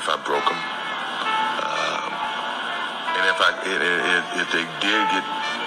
if I broke them. And if they did get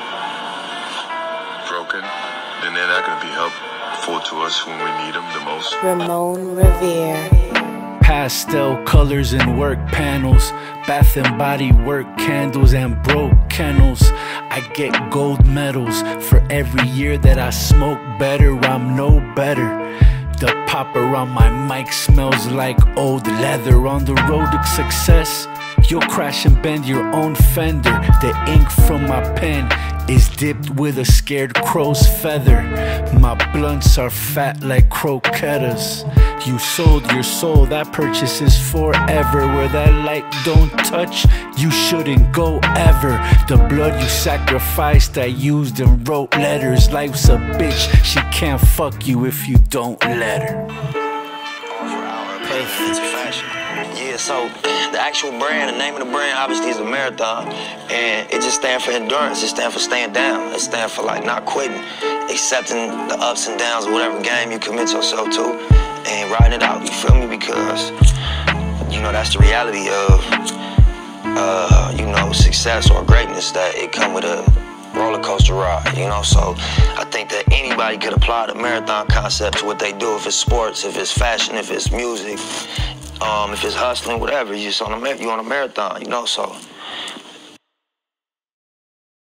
broken, then they're not going to be helpful to us when we need them the most. Ramon Revere. Pastel colors and work panels, Bath and Body Work candles and broke kennels. I get gold medals for every year that I smoke better. I'm no better. The popper on my mic smells like old leather. On the road to success, you'll crash and bend your own fender. The ink from my pen is dipped with a scared crow's feather. My blunts are fat like croquetas. You sold your soul, that purchase is forever. Where that light don't touch, you shouldn't go ever. The blood you sacrificed, I used and wrote letters. Life's a bitch, she can't fuck you if you don't let her. Perfect fashion. Yeah, so the actual brand, the name of the brand obviously is a Marathon, and it just stands for endurance. It stands for staying down. It stands for like not quitting, accepting the ups and downs of whatever game you commit yourself to, and riding it out. You feel me? Because you know that's the reality of you know, success or greatness, that it come with a roller coaster ride, you know. So I think that anybody could apply the Marathon concept to what they do. If it's sports, if it's fashion, if it's music, if it's hustling, whatever. You on a marathon, you know. So